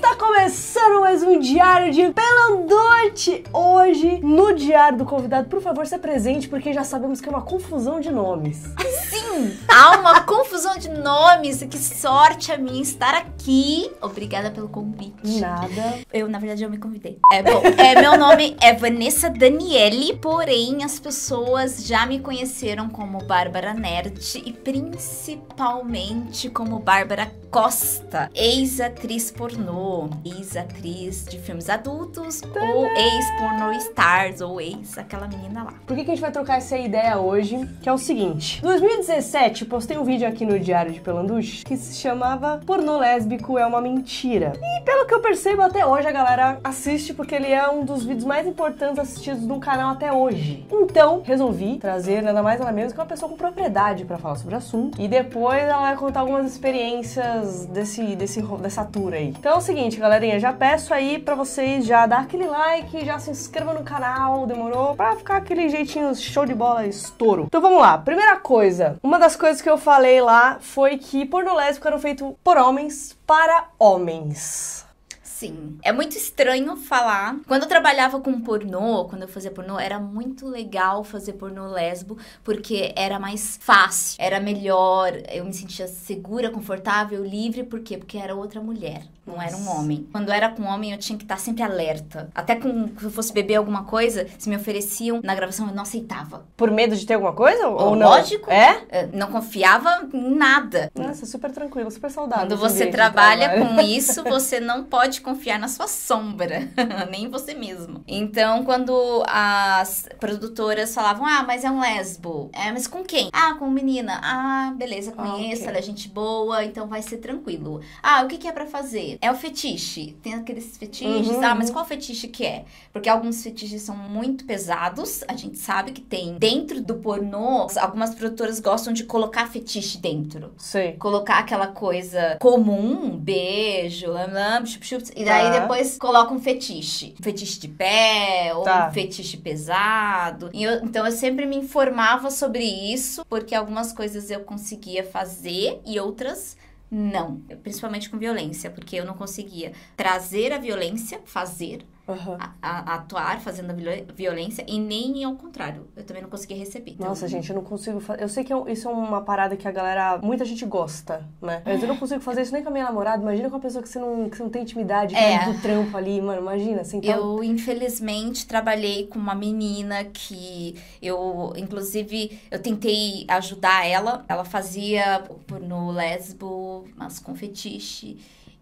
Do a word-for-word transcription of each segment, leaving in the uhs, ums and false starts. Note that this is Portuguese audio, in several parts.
Está começando mais um Diário de Pelandote. Hoje, no Diário do Convidado, por favor, se apresente, porque já sabemos que é uma confusão de nomes. Sim, há uma confusão de nomes. Que sorte a minha estar aqui. Obrigada pelo convite. Nada. Eu, na verdade, eu me convidei. É bom, é, meu nome é Vanessa Daniele, porém as pessoas já me conheceram como Bárbara Nerd e principalmente como Bárbara Costa, ex-atriz pornô, ex-atriz de filmes adultos, Tadã! Ou ex-pornô stars, ou ex aquela menina lá. Por que, que a gente vai trocar essa ideia hoje? Que é o seguinte: em dois mil e dezessete, postei um vídeo aqui no Diário de Pelanduche que se chamava Pornô Lésbico é uma Mentira. E pelo que eu percebo, até hoje a galera assiste porque ele é um dos vídeos mais importantes assistidos no canal até hoje. Então, resolvi trazer nada mais nada menos que uma pessoa com propriedade pra falar sobre o assunto. E depois ela vai contar algumas experiências desse, desse, dessa tour aí. Então é o seguinte, galerinha, já peço aí pra vocês já dar aquele like, já se inscreva no canal, demorou? Pra ficar aquele jeitinho show de bola, estouro. Então vamos lá, primeira coisa, uma das coisas que eu falei lá foi que pornô lésbico eram feitos por homens para homens. Sim, é muito estranho falar. Quando eu trabalhava com pornô, quando eu fazia pornô, era muito legal fazer pornô lésbico, porque era mais fácil, era melhor, eu me sentia segura, confortável, livre, por quê? Porque era outra mulher, não era um homem. Quando era com homem, eu tinha que estar sempre alerta. Até com, se eu fosse beber alguma coisa, se me ofereciam na gravação, eu não aceitava. Por medo de ter alguma coisa ou, ou não? Lógico. É? Não confiava em nada. Nossa, super tranquilo, super saudável. Quando você trabalha com isso, você não pode confiar na sua sombra, nem em você mesmo. Então, quando as produtoras falavam, ah, mas é um lesbo. É, mas com quem? Ah, com menina. Ah, beleza, conheço, ah, okay. Ela é gente boa, então vai ser tranquilo. Ah, o que que é pra fazer? É o fetiche. Tem aqueles fetiches. Uhum. Ah, mas qual fetiche que é? Porque alguns fetiches são muito pesados. A gente sabe que tem. Dentro do pornô, algumas produtoras gostam de colocar fetiche dentro. Sei. Colocar aquela coisa comum, beijo, lam, lam, chup, chup, e daí tá. Depois coloca um fetiche. Um fetiche de pé, ou tá. um fetiche pesado. E eu, então eu sempre me informava sobre isso, porque algumas coisas eu conseguia fazer e outras não. Principalmente com violência, porque eu não conseguia trazer a violência, fazer... Uhum. A, a, atuar fazendo a violência e nem ao contrário, eu também não conseguia receber. Então... Nossa, gente, eu não consigo fazer. Eu sei que eu, isso é uma parada que a galera, muita gente gosta, né? Mas eu não consigo fazer isso nem com a minha namorada. Imagina com uma pessoa que você não, que você não tem intimidade, que é do trampo ali, mano, imagina assim. Então... Eu, infelizmente, trabalhei com uma menina que eu, inclusive, eu tentei ajudar ela. Ela fazia pornô lésbico, mas com fetiche.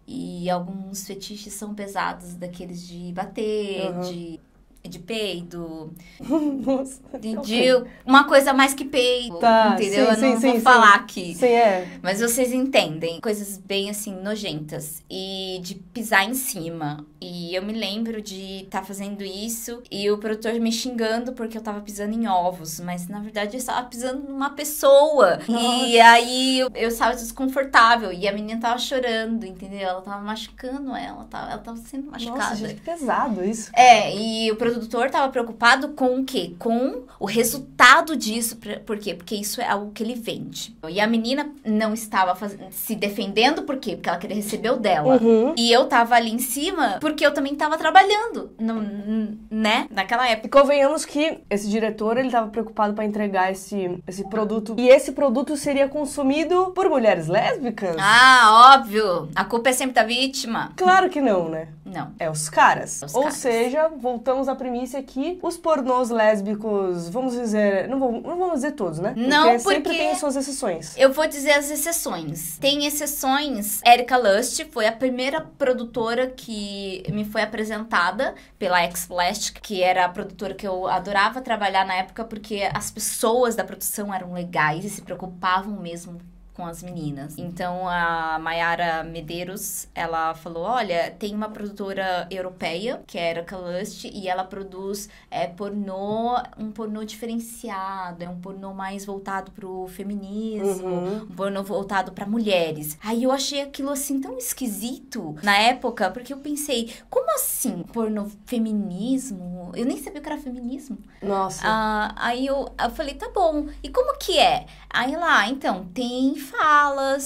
E alguns fetiches são pesados, daqueles de bater, uhum. de, de peido, Nossa, de, okay. de uma coisa mais que peido, tá, entendeu? Sim, eu não sim, vou sim, falar sim. aqui, sim, é. Mas vocês entendem, coisas bem assim, nojentas, e de pisar em cima. E eu me lembro de estar tá fazendo isso e o produtor me xingando porque eu tava pisando em ovos, mas na verdade eu estava pisando numa pessoa. Nossa. E aí eu, eu estava desconfortável e a menina tava chorando, entendeu? Ela tava machucando ela, tava, ela tava sendo machucada. Nossa, gente, que pesado isso. É, e o produtor tava preocupado com o quê? Com o resultado disso. Por quê? Porque isso é algo que ele vende. E a menina não estava faz... se defendendo, por quê? Porque ela queria receber o dela. Uhum. E eu tava ali em cima porque eu também tava trabalhando, no, né? Naquela época. E convenhamos que esse diretor, ele tava preocupado pra entregar esse, esse produto. E esse produto seria consumido por mulheres lésbicas? Ah, óbvio. A culpa é sempre da vítima. Claro que não, né? Não. É os caras. Os Ou caras. seja, voltamos à premissa que os pornôs lésbicos, vamos dizer... Não vamos, não vamos dizer todos, né? Porque não, porque... sempre tem suas exceções. Eu vou dizer as exceções. Tem exceções. Erika Lust foi a primeira produtora que me foi apresentada pela X-Plastic, que era a produtora que eu adorava trabalhar na época, porque as pessoas da produção eram legais e se preocupavam mesmo com as meninas. Então, a Mayara Medeiros, ela falou, olha, tem uma produtora europeia, que é a Erika Lust, e ela produz é, pornô, um pornô diferenciado, é um pornô mais voltado pro feminismo, uhum. um pornô voltado pra mulheres. Aí eu achei aquilo, assim, tão esquisito na época, porque eu pensei, como assim pornô feminismo? Eu nem sabia o que era feminismo. Nossa. Ah, aí eu, eu falei, tá bom, e como que é? Aí lá, então, tem falas,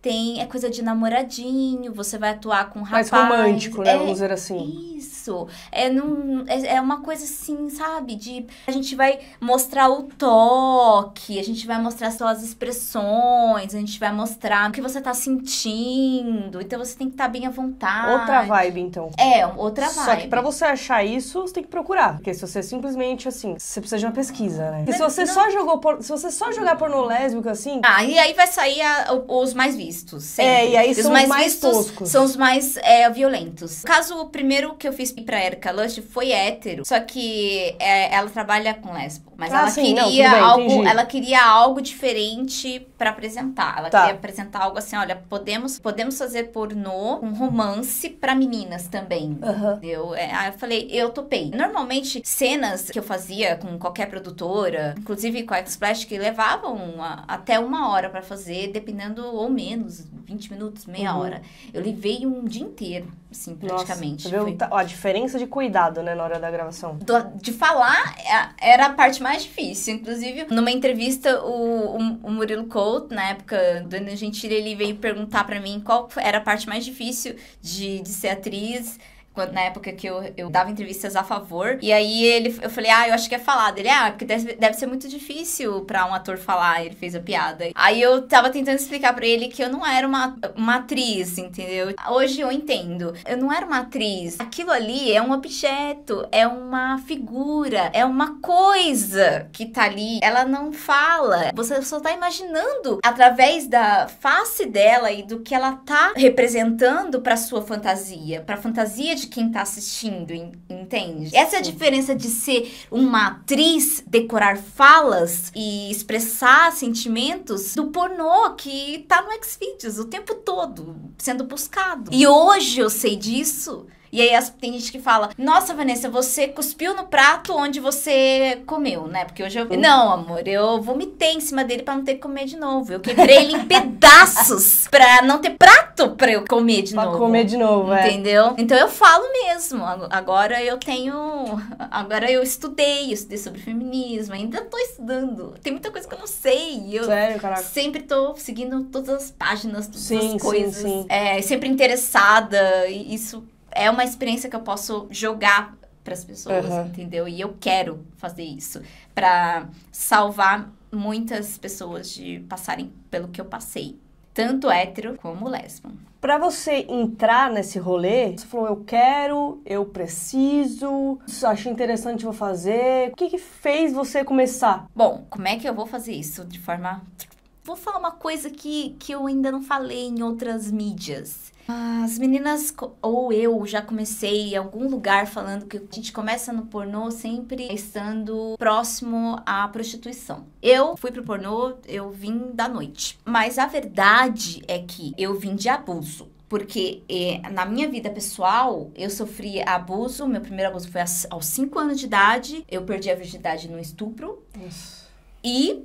tem... É coisa de namoradinho, você vai atuar com um rapaz... Mais romântico, né? É, vamos dizer assim. Isso. É, num, é, é uma coisa assim, sabe? De... A gente vai mostrar o toque, a gente vai mostrar suas expressões, a gente vai mostrar o que você tá sentindo. Então, você tem que estar bem à vontade. Outra vibe, então. É, outra vibe. Só que pra você achar isso, você tem que procurar. Porque se você simplesmente, assim, você precisa de uma pesquisa, né? Porque se você não. só jogou por... Se você só jogar pornô lésbico, assim... Ah, e aí vai sair a, os mais vistos, sempre. É, e aí os são mais os mais vistos toscos. São os mais é, violentos. O caso, o primeiro que eu fiz pra Erika Lush foi hétero. Só que é, ela trabalha com lesbo. Mas ah, ela sim, não, queria tudo bem, algo. entendi. Ela queria algo diferente pra apresentar. Ela Tá. queria apresentar algo assim: olha, podemos, podemos fazer pornô, um romance pra meninas também. Aham. Entendeu? É, aí eu falei, eu topei. Normalmente, cenas que eu fazia com qualquer produtora, inclusive com a X-Plastic, levavam uma- até uma hora pra fazer, dependendo ou menos, vinte minutos, meia Uhum. hora. Eu levei um dia inteiro, assim, praticamente. Nossa, você Foi- viu ó, a diferença de cuidado, né, na hora da gravação. do- de falar é- era a parte mais difícil. Inclusive, numa entrevista, o, o, o Murilo Couto, na época do Ana Gentili, ele veio perguntar pra mim qual era a parte mais difícil de, de ser atriz. Quando, na época que eu, eu dava entrevistas a favor. E aí ele, eu falei, ah, eu acho que é falar. Ele, ah, porque deve, deve ser muito difícil pra um ator falar. Ele fez a piada. Aí eu tava tentando explicar pra ele que eu não era uma, uma atriz, entendeu? Hoje eu entendo. Eu não era uma atriz. Aquilo ali é um objeto, é uma figura, é uma coisa que tá ali. Ela não fala. Você só tá imaginando através da face dela e do que ela tá representando pra sua fantasia, pra fantasia de quem tá assistindo, en- entende? Essa é a diferença de ser uma atriz, decorar falas e expressar sentimentos do pornô que tá no Xvideos o tempo todo, sendo buscado. E hoje eu sei disso. E aí as- tem gente que fala, nossa, Vanessa, você cuspiu no prato onde você comeu, né? Porque hoje eu... Não, amor, eu vomitei em cima dele pra não ter que comer de novo. Eu quebrei ele em pedaços pra não ter prato pra eu comer de Pra novo. comer de novo, é. Entendeu? Então eu falo mesmo. Ag- Agora eu tenho... Agora eu estudei, eu estudei sobre feminismo. Ainda tô estudando. Tem muita coisa que eu não sei. Eu Sério, caraca. sempre tô seguindo todas as páginas, todas Sim, sim, as coisas. sim. É, sempre interessada. E isso é uma experiência que eu posso jogar pras pessoas, Uhum. entendeu? E eu quero fazer isso pra salvar muitas pessoas de passarem pelo que eu passei. Tanto hétero como lésbico. Pra você entrar nesse rolê, você falou, eu quero, eu preciso, achei interessante, vou fazer. O que que fez você começar? Bom, como é que eu vou fazer isso de forma... Vou falar uma coisa que, que eu ainda não falei em outras mídias. As meninas, co- ou eu já comecei em algum lugar falando que a gente começa no pornô sempre estando próximo à prostituição. Eu fui pro pornô, eu vim da noite. Mas a verdade é que eu vim de abuso. Porque eh, na minha vida pessoal, eu sofri abuso. Meu primeiro abuso foi aos- aos cinco anos de idade. Eu perdi a virgindade no estupro. Nossa. E,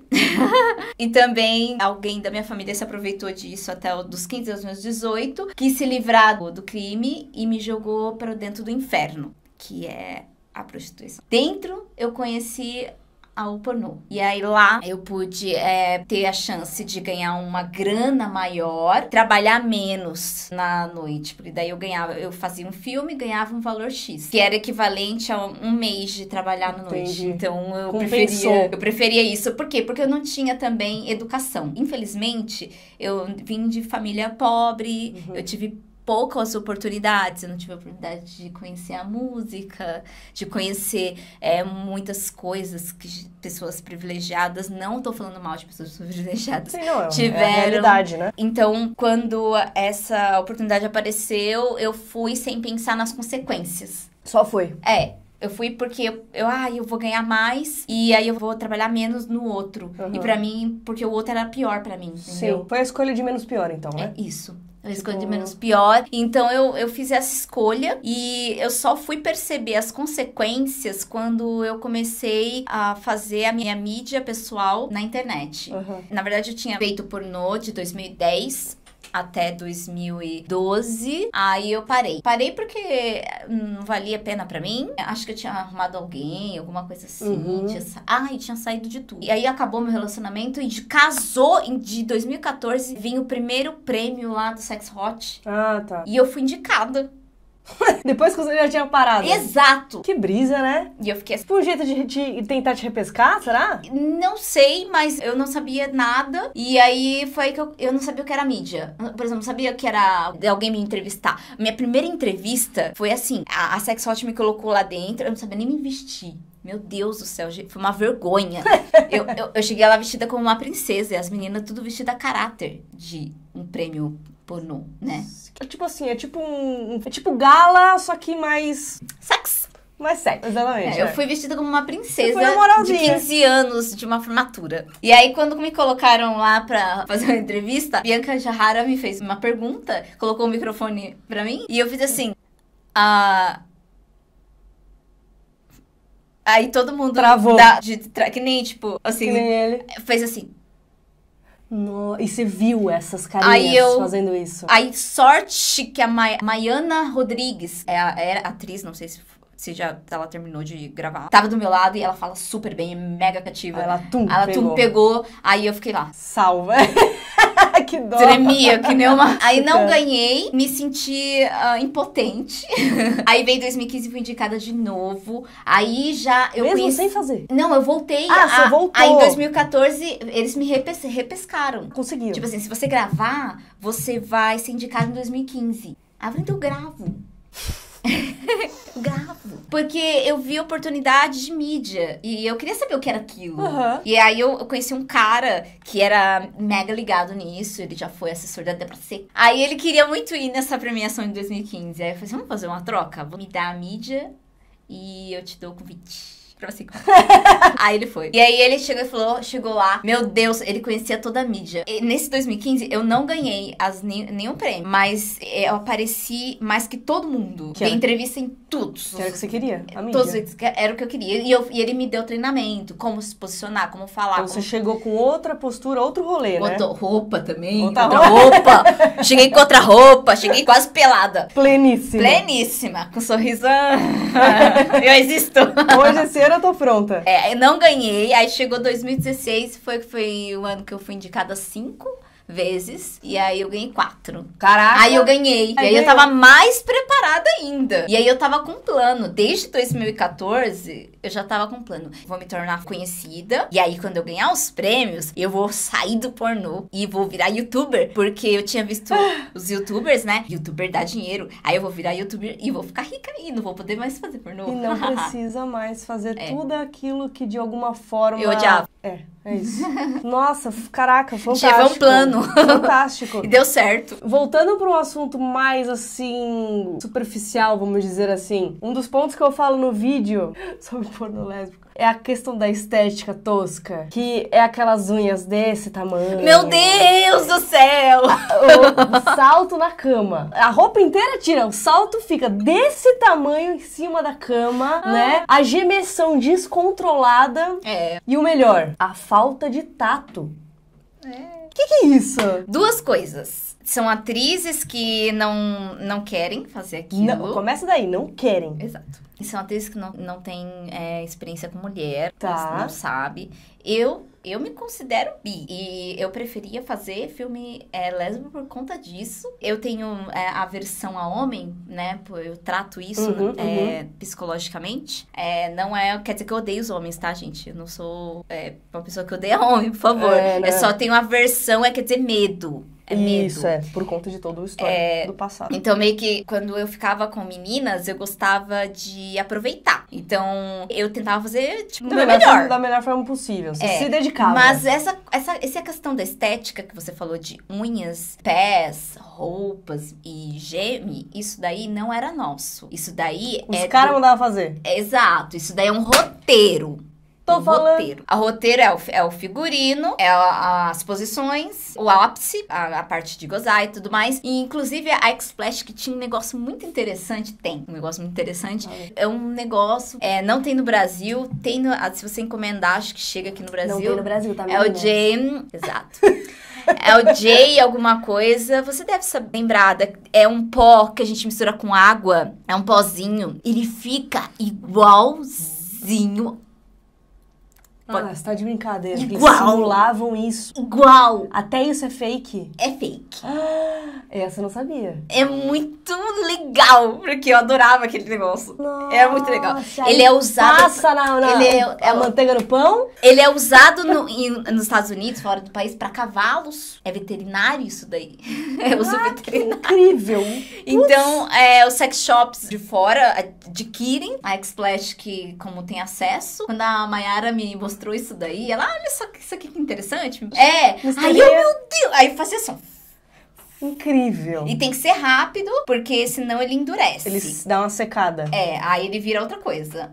e também alguém da minha família se aproveitou disso até o- dos quinze aos meus dezoito, quis se livrar do, do crime e me jogou para dentro do inferno, que é a prostituição. Dentro eu conheci ao pornô. E aí lá eu pude é, ter a chance de ganhar uma grana maior, trabalhar menos na noite, porque daí eu ganhava, eu fazia um filme e ganhava um valor X, que era equivalente a um mês de trabalhar na noite. Entendi. Então eu Compensou. preferia, eu preferia isso. Por quê? Porque eu não tinha também educação. Infelizmente, eu vim de família pobre, Uhum. eu tive poucas oportunidades, eu não tive a oportunidade de conhecer a música, de conhecer é, muitas coisas que pessoas privilegiadas, não tô falando mal de pessoas privilegiadas, Sim, não, é, tiveram. é a realidade, né? Então, quando essa oportunidade apareceu, eu fui sem pensar nas consequências. Só foi. É, eu fui porque eu, eu, ah, eu vou ganhar mais e aí eu vou trabalhar menos no outro. Uhum. E pra mim, porque o outro era pior pra mim, entendeu? Sim, foi a escolha de menos pior, então, né? É isso. Eu escolhi de Tipo- menos pior. Então, eu, eu fiz essa escolha e eu só fui perceber as consequências quando eu comecei a fazer a minha mídia pessoal na internet. Uhum. Na verdade, eu tinha feito pornô de dois mil e dez até dois mil e doze. Aí eu parei. Parei porque não valia a pena pra mim. Acho que eu tinha arrumado alguém, alguma coisa assim. Uhum. Tinha sa... Ai, tinha saído de tudo. E aí acabou meu relacionamento e de... casou em de dois mil e quatorze. Vinha o primeiro prêmio lá do Sex Hot. Ah, tá. E eu fui indicada. Depois que você já tinha parado. Exato. Que brisa, né? E eu fiquei assim. Foi um jeito de te, tentar te repescar, será? Não sei, mas eu não sabia nada. E aí foi aí que eu, eu não sabia o que era mídia. Por exemplo, não sabia que era alguém me entrevistar. Minha primeira entrevista foi assim: a, a Sex Hot me colocou lá dentro, eu não sabia nem me vestir. Meu Deus do céu, foi uma vergonha. eu, eu, eu cheguei lá vestida como uma princesa e as meninas tudo vestida a caráter de um prêmio pornô, né? É tipo assim, é tipo um... É tipo gala, só que mais... Sex. Mais sexo, exatamente. É, é. eu fui vestida como uma princesa de quinze anos, de uma formatura. E aí, quando me colocaram lá pra fazer uma entrevista, Bianca Jahara me fez uma pergunta, colocou o microfone pra mim, e eu fiz assim... Ah... Aí todo mundo... Travou. Da, de, tra, que nem, tipo, assim... Que nem ele. Fez assim... No, e você viu essas carinhas aí eu, fazendo isso? Aí, sorte que a Ma Maiana Rodrigues, é a, é a atriz, não sei se, se já ela terminou de gravar, tava do meu lado e ela fala super bem, é mega cativa. Ela tum ela pegou. tum pegou, aí eu fiquei lá. Salva. Que dó. Tremia, que nem uma... Aí não ganhei, me senti uh, impotente. Aí veio dois mil e quinze, fui indicada de novo. Aí já... eu Mesmo conheci... sem fazer? Não, eu voltei. Ah, a... você voltou. Aí em dois mil e quatorze, eles me repes... repescaram. Conseguiu. Tipo assim, se você gravar, você vai ser indicado em dois mil e quinze. Aí eu falei, então eu gravo. Gravo. Porque eu vi oportunidade de mídia. E eu queria saber o que era aquilo. Uhum. E aí eu, eu conheci um cara que era mega ligado nisso. Ele já foi assessor da Débora Seco. Aí ele queria muito ir nessa premiação de dois mil e quinze. Aí eu falei assim, vamos fazer uma troca? Vou me dar a mídia e eu te dou o convite. Assim. Aí ele foi. E aí ele chegou e falou, chegou lá, meu Deus, ele conhecia toda a mídia. E nesse dois mil e quinze, eu não ganhei as, nenhum prêmio, mas eu apareci mais que todo mundo. Dei entrevista em todos. Que era o que você queria, a mídia. Todos, era o que eu queria. E, eu, e ele me deu treinamento, como se posicionar, como falar. Então como... você chegou com outra postura, outro rolê, né? Outra roupa também, outra, outra roupa. Cheguei com outra roupa, cheguei quase pelada. Pleníssima. Pleníssima, com um sorriso. Eu existo. Hoje esse ano eu tô pronta. É, eu não ganhei. Aí chegou dois mil e dezesseis, foi, foi o ano que eu fui indicada cinco vezes. E aí eu ganhei quatro. Caraca. Aí eu ganhei. Aí e aí ganhou. eu tava mais preparada ainda. E aí eu tava com um plano. Desde dois mil e quatorze, eu já tava com um plano. Vou me tornar conhecida. E aí quando eu ganhar os prêmios, eu vou sair do pornô e vou virar youtuber. Porque eu tinha visto os youtubers, né? Youtuber dá dinheiro. Aí eu vou virar youtuber e vou ficar rica aí. Não vou poder mais fazer pornô. E não precisa mais fazer É. tudo aquilo que de alguma forma... Eu odiava. É, é isso. Nossa, caraca, fantástico. Tive um plano. Fantástico. E deu certo. Voltando para um assunto mais, assim, superficial, vamos dizer assim. Um dos pontos que eu falo no vídeo sobre porno lésbico é a questão da estética tosca. Que é aquelas unhas desse tamanho. Meu Deus do céu! O salto na cama. A roupa inteira tira, o salto fica desse tamanho em cima da cama, ah. né? A gemessão descontrolada. É. E o melhor, a falta de tato. É. O que, que é isso? Duas coisas. São atrizes que não, não querem fazer aquilo. Não, começa daí, não querem. Exato. E são atrizes que não, não têm é, experiência com mulher, tá. não sabe. Eu, eu me considero bi. E eu preferia fazer filme é, lésbico por conta disso. Eu tenho é, aversão a homem, né? Eu trato isso uhum, é, uhum. psicologicamente. É, não é... Quer dizer que eu odeio os homens, tá, gente? Eu não sou é, uma pessoa que odeia homem, por favor. É, né? Eu só tenho aversão, é quer dizer medo. É medo. Isso, é, por conta de todo o histórico é, do passado. Então, meio que, quando eu ficava com meninas, eu gostava de aproveitar. Então, eu tentava fazer, tipo, o meu melhor. Da melhor forma possível, você é, se dedicava. Mas essa, essa, essa questão da estética que você falou de unhas, pés, roupas e geme, isso daí não era nosso. Isso daí Os é... caras do... mandavam fazer. É, exato, isso daí é um roteiro. Tô um falando. roteiro. A roteiro é o, é o figurino, é a, as posições, o ápice, a, a parte de gozar e tudo mais. E, inclusive, a X-Splash, que tinha um negócio muito interessante, tem um negócio muito interessante. Ah, é. é um negócio, é, não tem no Brasil, tem no, se você encomendar, acho que chega aqui no Brasil. Não tem no Brasil, tá? É o Jam, exato. É o J alguma coisa. Você deve saber, lembrada. É um pó que a gente mistura com água. É um pozinho. Ele fica igualzinho. Ah, você tá de brincadeira. Igual. Eles simulavam isso. Igual. Até isso é fake? É fake. Ah, essa eu não sabia. É muito legal, porque eu adorava aquele negócio. Nossa, é muito legal. Ele é usado... Passa na, na ele é, a é, manteiga no pão? Ele é usado no, em, nos Estados Unidos, fora do país, pra cavalos. É veterinário isso daí. É uso Ah, veterinário. que incrível. Então, é, os sex shops de fora adquirem a X-Splash, que como tem acesso. Quando a Mayara me mostrou isso daí, ela, olha só isso aqui que interessante. É, Mas aí também eu, é- meu Deus, aí fazia assim. Incrível. E tem que ser rápido, porque senão ele endurece. Eles dão uma secada. É, aí ele vira outra coisa.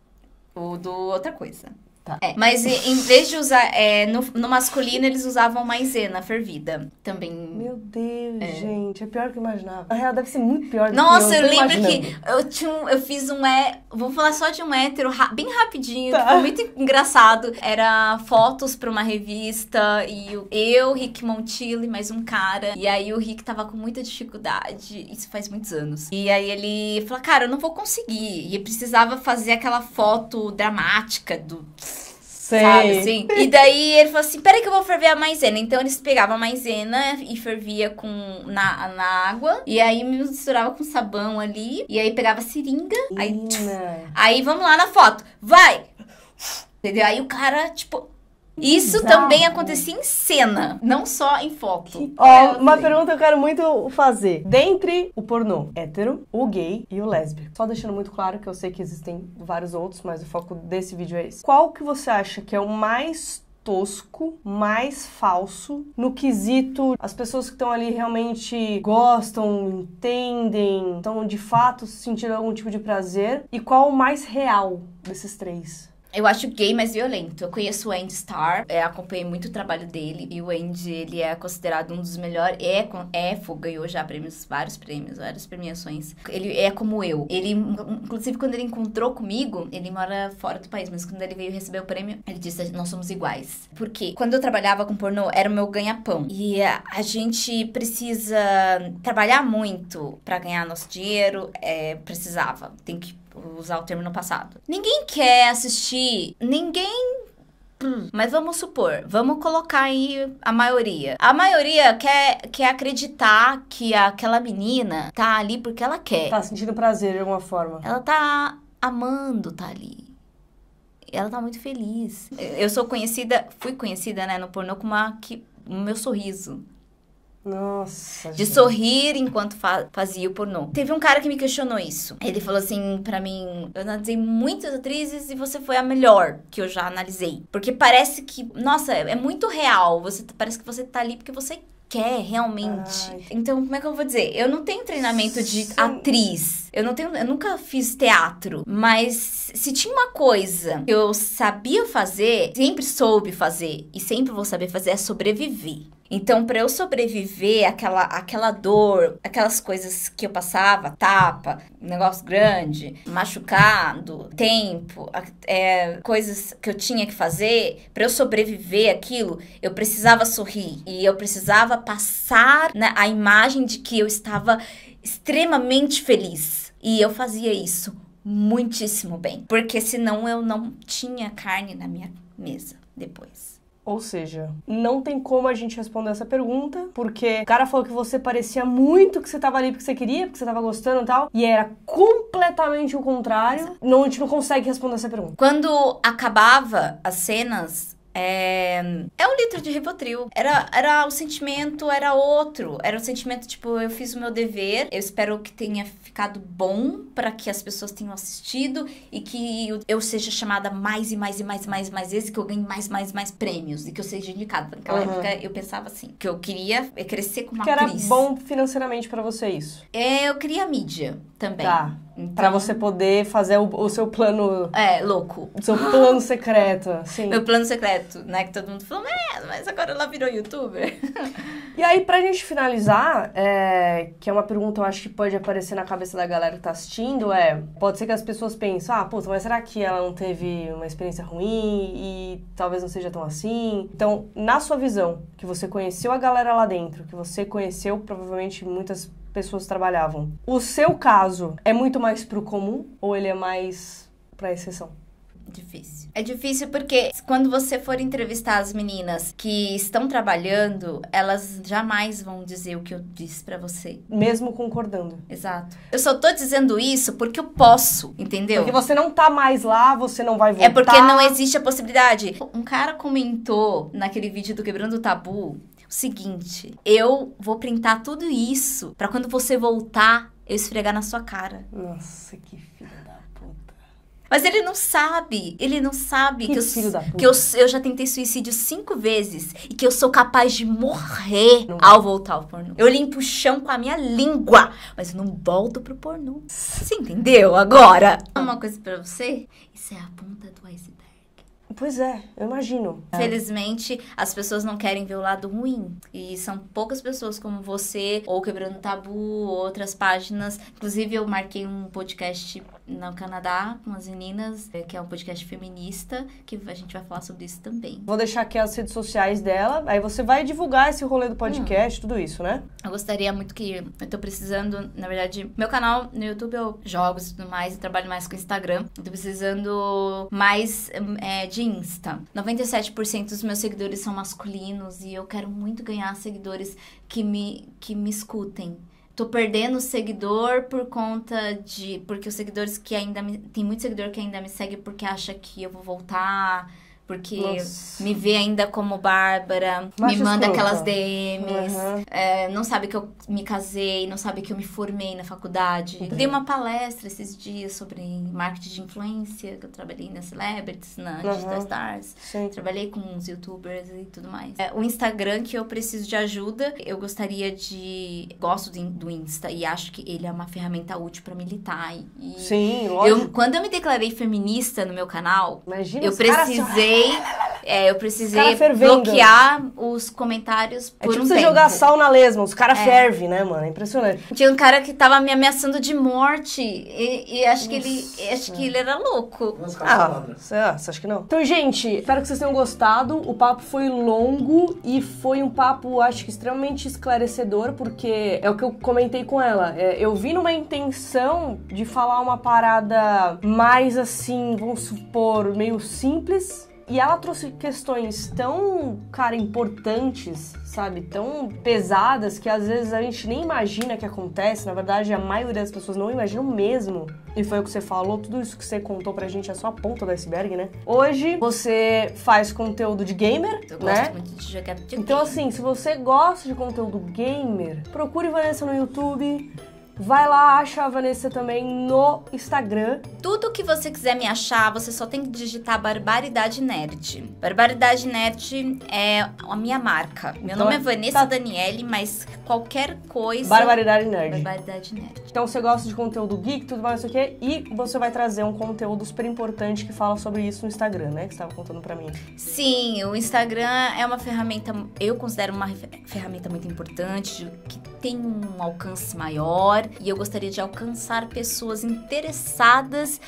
O do outra coisa. Tá. É, mas e- em vez de usar, é, no, no masculino eles usavam maisena fervida. Também. Meu Deus, É. gente. É pior que eu imaginava. Na real, deve ser muito pior do Nossa, que eu eu tô lembro imaginando. que eu, tinha um- eu fiz um é, vou falar só de um hétero ra- bem rapidinho, Tá. que foi muito engraçado. Era fotos pra uma revista e eu, eu, Rick Montilla e mais um cara. E aí o Rick tava com muita dificuldade, isso faz muitos anos. E aí ele falou, cara, eu não vou conseguir. E eu precisava fazer aquela foto dramática do... Sei. Sabe, assim? E daí ele falou assim, peraí que eu vou ferver a maisena. Então eles pegavam a maisena e fervia com, na, na água. E aí misturava com sabão ali. E aí pegava a seringa. Aí, Menina. aí vamos lá na foto. Vai! Entendeu? Aí o cara, tipo... Isso Bizarro. também acontecia em cena, não só em foto. Ó, É, eu uma falei, pergunta que eu quero muito fazer. Dentre o pornô hétero, o gay e o lésbico. Só deixando muito claro que eu sei que existem vários outros, mas o foco desse vídeo é esse. Qual que você acha que é o mais tosco, mais falso, no quesito as pessoas que estão ali realmente gostam, entendem, estão de fato sentindo algum tipo de prazer? E qual o mais real desses três? Eu acho gay mais violento. Eu conheço o Andy Starr, é, acompanhei muito o trabalho dele. E o Andy, ele é considerado um dos melhores. É, é ganhou já prêmios, vários prêmios, várias premiações. Ele é como eu. Ele, inclusive, quando ele encontrou comigo, ele mora fora do país, mas quando ele veio receber o prêmio, ele disse: nós somos iguais. Por quê? Quando eu trabalhava com pornô, era o meu ganha-pão. E a, a gente precisa trabalhar muito pra ganhar nosso dinheiro. É, precisava. Tem que usar o termo no passado. Ninguém quer assistir, ninguém... Hum, mas vamos supor, vamos colocar aí a maioria. A maioria quer, quer acreditar que aquela menina tá ali porque ela quer. Tá sentindo prazer de alguma forma? Ela tá amando tá ali. Ela tá muito feliz. Eu sou conhecida, fui conhecida, né, no pornô como a, que, o meu sorriso. Nossa, De gente. sorrir enquanto fa fazia o pornô. Teve um cara que me questionou isso. Ele falou assim pra mim, eu analisei muitas atrizes e você foi a melhor que eu já analisei. Porque parece que, nossa, é muito real. Você parece que você tá ali porque você quer realmente. Ai. Então, como é que eu vou dizer? Eu não tenho treinamento de Sim. atriz. Eu não tenho, eu nunca fiz teatro, mas se tinha uma coisa que eu sabia fazer, sempre soube fazer e sempre vou saber fazer é sobreviver. Então, pra eu sobreviver àquela, àquela dor, aquelas coisas que eu passava, tapa, um negócio grande, machucado, tempo, é, coisas que eu tinha que fazer, pra eu sobreviver àquilo, eu precisava sorrir. E eu precisava passar, né, a imagem de que eu estava extremamente feliz. E eu fazia isso muitíssimo bem. Porque senão eu não tinha carne na minha mesa depois. Ou seja, não tem como a gente responder essa pergunta, porque o cara falou que você parecia muito que você tava ali porque você queria, porque você tava gostando e tal, e era completamente o contrário. Não, a gente não consegue responder essa pergunta. Quando acabava as cenas, é, é um litro de Rivotril. Era, era o sentimento, era outro. Era o sentimento, tipo, eu fiz o meu dever, eu espero que tenha ficado bom para que as pessoas tenham assistido e que eu seja chamada mais e mais e mais e mais e mais vezes, que eu ganhe mais, mais, mais prêmios e que eu seja indicada. Naquela Uhum. época eu pensava assim, que eu queria crescer como Que era atriz. bom financeiramente pra você isso. É, eu queria mídia também. Tá. Então, Pra você poder fazer o, o seu plano, É, louco. o seu plano secreto, assim. Meu plano secreto. certo, né? Que todo mundo falou, é, mas agora ela virou youtuber. E aí, pra gente finalizar, é, que é uma pergunta eu acho que pode aparecer na cabeça da galera que tá assistindo, é, pode ser que as pessoas pensem, ah, puta, mas será que ela não teve uma experiência ruim e talvez não seja tão assim? Então, na sua visão, que você conheceu a galera lá dentro, que você conheceu, provavelmente muitas pessoas trabalhavam, o seu caso é muito mais pro comum ou ele é mais pra exceção? Difícil. É difícil porque quando você for entrevistar as meninas que estão trabalhando, elas jamais vão dizer o que eu disse pra você. Mesmo concordando. Exato. Eu só tô dizendo isso porque eu posso, entendeu? Porque você não tá mais lá, você não vai voltar. É porque não existe a possibilidade. Um cara comentou naquele vídeo do Quebrando o Tabu o seguinte, eu vou printar tudo isso pra quando você voltar, eu esfregar na sua cara. Nossa, que filho da puta. Mas ele não sabe, ele não sabe que, que, eu, filho da puta. que eu, eu já tentei suicídio cinco vezes e que eu sou capaz de morrer não. ao voltar ao pornô. Eu limpo o chão com a minha língua, mas eu não volto pro pornô. Você entendeu agora? Uma coisa pra você, isso é a ponta do iceberg. Pois é, eu imagino. Felizmente, as pessoas não querem ver o lado ruim. E são poucas pessoas como você, ou Quebrando Tabu, outras páginas. Inclusive, eu marquei um podcast no Canadá com as meninas, que é um podcast feminista, que a gente vai falar sobre isso também. Vou deixar aqui as redes sociais dela, aí você vai divulgar esse rolê do podcast, hum. tudo isso, né? Eu gostaria muito que... Eu tô precisando, na verdade... Meu canal no YouTube eu jogo e tudo mais, eu trabalho mais com o Instagram. Eu tô precisando mais é, de Insta. noventa e sete por cento dos meus seguidores são masculinos e eu quero muito ganhar seguidores que me, que me escutem. Tô perdendo seguidor por conta de... Porque os seguidores que ainda me... Tem muito seguidor que ainda me segue porque acha que eu vou voltar... Porque Nossa. me vê ainda como Bárbara, Macho me manda escroto. Aquelas D Ms, uhum. é, não sabe que eu me casei, não sabe que eu me formei na faculdade. Uhum. Dei uma palestra esses dias sobre marketing de influência, que eu trabalhei na Celebrities, na uhum. Digital Stars. Sim. Trabalhei com uns youtubers e tudo mais. É, o Instagram, que eu preciso de ajuda, eu gostaria de... Gosto do Insta e acho que ele é uma ferramenta útil pra militar. E Sim, lógico. Eu, quando eu me declarei feminista no meu canal, Imagina eu precisei... É, eu precisei os bloquear os comentários por é tipo um você tempo. jogar sal na lesma, os caras é. fervem, né, mano? É impressionante. Tinha um cara que tava me ameaçando de morte e, e acho, que ele, acho que ele era louco. Ah, você acha que não? Então, gente, espero que vocês tenham gostado. O papo foi longo e foi um papo, acho que extremamente esclarecedor, porque é o que eu comentei com ela. É, eu vi numa intenção de falar uma parada mais assim, vamos supor, meio simples. E ela trouxe questões tão, cara, importantes, sabe? Tão pesadas que às vezes a gente nem imagina que acontece. Na verdade, a maioria das pessoas não imaginam mesmo. E foi o que você falou, tudo isso que você contou pra gente é só a ponta do iceberg, né? Hoje, você faz conteúdo de gamer, Eu né? gosto muito de jogar videogame. Então, assim, se você gosta de conteúdo gamer, procure Vanessa no YouTube. Vai lá, acha a Vanessa também no Instagram. Tudo que você quiser me achar, você só tem que digitar Barbaridade Nerd. Barbaridade Nerd é a minha marca. Meu então, nome é Vanessa tá... Daniele, mas qualquer coisa... Barbaridade Nerd. Barbaridade Nerd. Então você gosta de conteúdo geek, tudo mais, não sei o quê, e você vai trazer um conteúdo super importante que fala sobre isso no Instagram, né? Que você estava contando pra mim. Sim, o Instagram é uma ferramenta, eu considero uma ferramenta muito importante, que tem um alcance maior. E eu gostaria de alcançar pessoas interessadas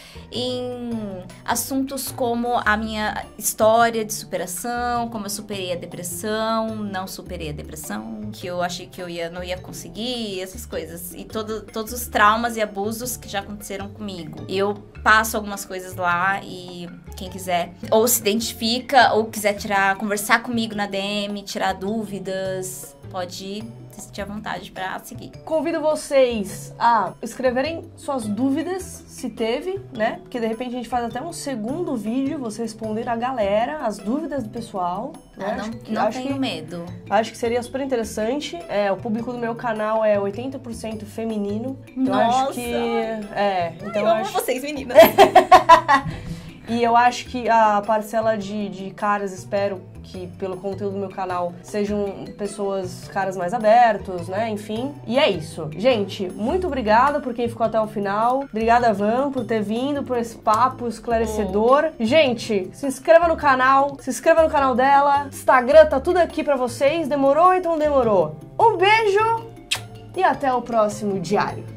em assuntos como a minha história de superação, como eu superei a depressão, não superei a depressão, que eu achei que eu ia, não ia conseguir, essas coisas. E todo, todos os traumas e abusos que já aconteceram comigo. Eu passo algumas coisas lá e quem quiser ou se identifica ou quiser tirar, conversar comigo na D M, tirar dúvidas, pode ir. Se sentir à vontade pra seguir. Convido vocês a escreverem suas dúvidas, se teve, né? Porque de repente a gente faz até um segundo vídeo, você responder a galera, as dúvidas do pessoal. Né? Ah, não acho que, não acho tenho que, medo. Acho que seria super interessante. É, o público do meu canal é oitenta por cento feminino. Então Nossa! Acho que. É, então eu amo acho... vocês, meninas. E eu acho que a parcela de, de caras, espero que pelo conteúdo do meu canal sejam pessoas, caras mais abertos, né? Enfim. E é isso. Gente, muito obrigada por quem ficou até o final. Obrigada, Van, por ter vindo, por esse papo esclarecedor. Oh. Gente, se inscreva no canal, se inscreva no canal dela. Instagram tá tudo aqui pra vocês. Demorou? Então demorou. Um beijo e até o próximo diário.